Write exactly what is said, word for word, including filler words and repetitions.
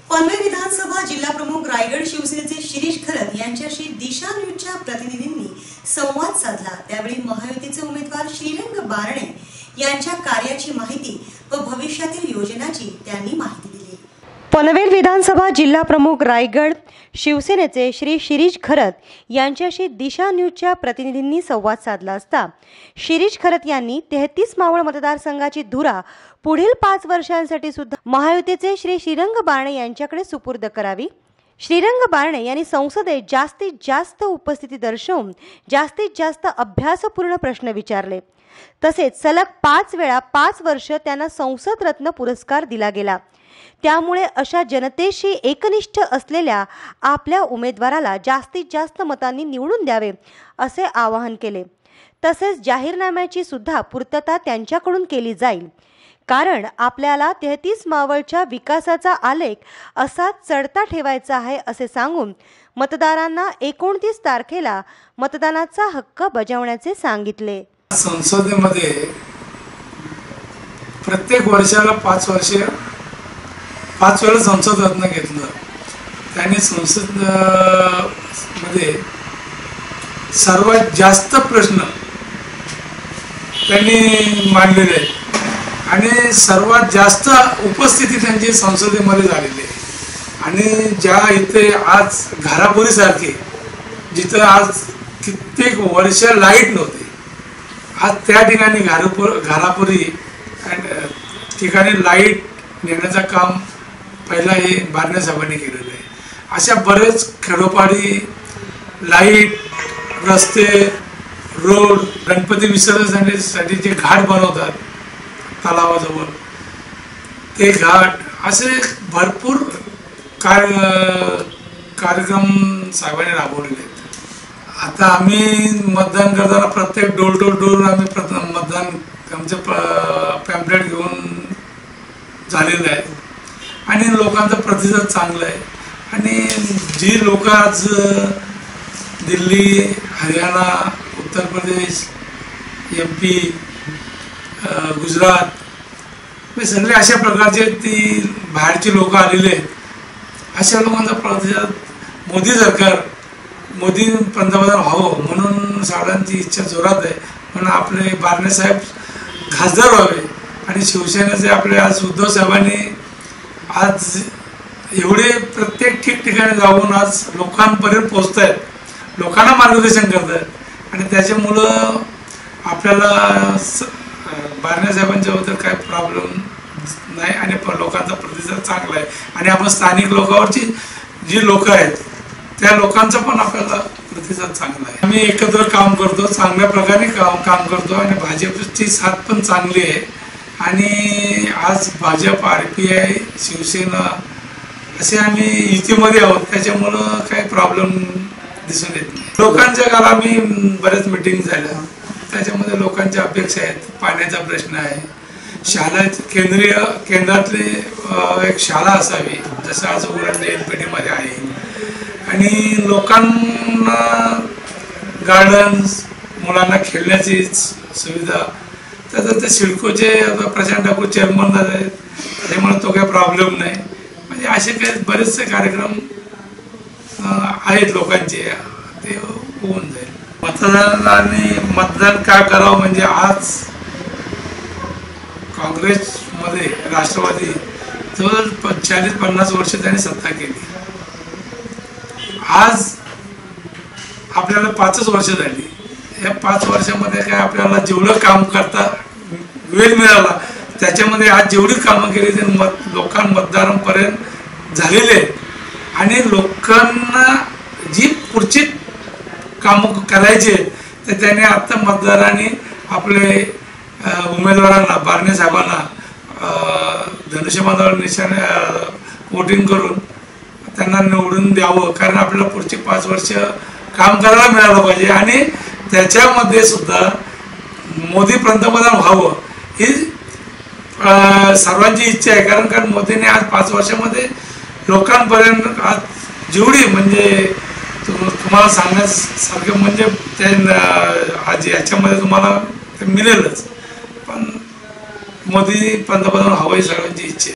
पनवेल विधानसभा जिल्हा प्रमुख रायगड शिवसेनेचे शिरीष खरत यांच्याशी दिशा न्यूजच्या प्रतिनिधींनी संवाद साधला। त्यावेळी महायुतीचे उमेदवार श्रीरंग बारणे यांच्या कार्याची माहिती व भविष्यातील योजनांची त्यांनी माहिती दिली। पनवेल विधानसभा जिल्हा प्रमुख रायगड शिवसेनेचे श्री शिरीष खरत यांच्याशी दिशा न्यूजच्या प्रतिनिधींनी संवाद साधला असता शिरीष खरत यांनी तेहतीस मावळ मतदारसंघाची धुरा पुढील पाच वर्षांसाठी सुद्धा महायुतीचे श्री श्रीरंग बारणे यांच्याकडे सुपूर्द करावी। श्रीरंग बारणे यांनी संसदेत जास्तीत जास्त उपस्थिती दर्शवून जास्तीत जास्त अभ्यासपूर्ण प्रश्न विचारले। तसेच सलग पाच वेळा पाच वर्ष त्यांना संसद रत्न पुरस्कार दिला गेला। त्यामुळे अशा जनतेशी एकनिष्ठ असलेल्या आपल्या उमेदवाराला जास्तीत जास्त मतांनी निवडून द्यावे असे आवाहन केले। तसेच जाहीरनाम्याची सुद्धा पूर्तता त्यांच्याकडून केली जाईल, कारण आपल्याला तेहतीस मावळच्या विकासाचा आलेख असा चढता ठेवायचा आहे असे सांगून मतदारांना एकोणतीस तारखेला मतदानाचा हक्क बजावण्याचे सांगितले। संसदेमध्ये प्रत्येक वर्षाला पाच वर्षे पाच वेळा संसद रत्न घेतलं। त्यांनी संसद मध्ये सर्वात जास्त प्रश्न त्यांनी मांडलेले आहेत आणि सर्वात जास्त उपस्थिती त्यांची संसदेमध्ये झालेली आहे। आणि ज्या इथे आज घारापुरीसारखे जिथं आज कित्येक वर्ष लाईट नव्हते, आज त्या ठिकाणी घारापुर घारापुरी ठिकाणी लाईट नेण्याचं काम पहिला हे बारणे साहेबांनी केलेलं आहे। अशा बरेच खेडोपाडी लाईट, रस्ते, रोड, गणपती विसर्जनासाठी जे घाट बनवतात तलावाजवळ ते घाट, असे भरपूर कार्य कार्यक्रम साहेबांनी राबवलेले आहेत। आता आम्ही मतदान करताना प्रत्येक डोर टू डोर आम्ही प्रथम मतदान आमचं पॅम्पलेट घेऊन झालेलं आहे आणि लोकांचा प्रतिसाद चांगला आहे। आणि जी लोक आज दिल्ली, हरियाणा, उत्तर प्रदेश, एम पी, गुजरात हे सगळे अशा प्रकारचे ती बाहेरची लोक आलेले आहेत, अशा लोकांचा प्रतिसाद मोदी सरकार मोदी पंतप्रधान व्हावं म्हणून सगळ्यांची इच्छा जोरात आहे। म्हणून आपले बारणे साहेब खासदार व्हावे आणि शिवसेनेचे आपले आज उद्धव साहेबांनी आज एवढे प्रत्येक ठिकठिकाणी जाऊन आज लोकांपर्यंत पोहोचत आहेत, लोकांना मार्गदर्शन करत आहेत आणि त्याच्यामुळं आपल्याला बारणे साहेबांच्याबद्दल काही प्रॉब्लेम नाही आणि लोकांचा प्रतिसाद चांगला आहे। आणि आपण स्थानिक लोकांवरची जी लोक आहेत त्या लोकांचा पण आपल्याला प्रतिसाद चांगला आहे। आम्ही एकत्र काम करतो, चांगल्या प्रकारे काम काम करतो आणि भाजपची साथ पण चांगली आहे। आणि आज Bhajap, R P I, Shivsena असे आम्ही युतीमध्ये आहोत, त्याच्यामुळं काही प्रॉब्लेम दिसून येत नाही। लोकांच्या काल आम्ही बऱ्याच मिटिंग झाल्या, त्याच्यामध्ये लोकांच्या अपेक्षा आहेत। पाण्याचा प्रश्न आहे, शाळा केंद्रीय केंद्रातली एक शाळा असावी जसं आज उरण एल पी टीमध्ये आहे, आणि लोकांना गार्डन्स, मुलांना खेळण्याची सुविधा, त्याचं ते सिडकोचे प्रशांत ठाकूर चेअरमन आहेत, त्याच्यामुळे तो काही प्रॉब्लेम नाही। म्हणजे असे काही बरेचसे कार्यक्रम आहेत लोकांचे, ते होऊन जाईल। मतदारांनी मतदान काय करावं म्हणजे आज काँग्रेसमध्ये राष्ट्रवादी जवळ चाळीस पन्नास वर्ष त्यांनी सत्ता केली, आज आपल्याला पाचच वर्ष झाली। या पाच वर्षामध्ये काय आपल्याला जेवढं काम करता वेळ मिळाला त्याच्यामध्ये आज जेवढी कामं केली ते मत लोकां मतदारांपर्यंत झालेले आहेत। आणि लोकांना जी पुढची कामं करायची आहेत तर त्याने आत्ता मतदारांनी आपले उमेदवारांना बारणे साहेबांना धनुष्यबाणावर निशाणे वोटिंग करून त्यांना निवडून द्यावं, कारण आपल्याला पुढची पाच वर्ष काम करायला मिळालं पाहिजे आणि त्याच्यामध्ये सुद्धा मोदी पंतप्रधान व्हावं ही सर्वांची इच्छा आहे। कारण कारण मोदीने आज पाच वर्षामध्ये लोकांपर्यंत आज जेवढी म्हणजे तुम्हाला सांगण्यासारखं म्हणजे ते आज याच्यामध्ये तुम्हाला मिळेलच, पण मोदी पंतप्रधान व्हावं ही सर्वांची इच्छा आहे।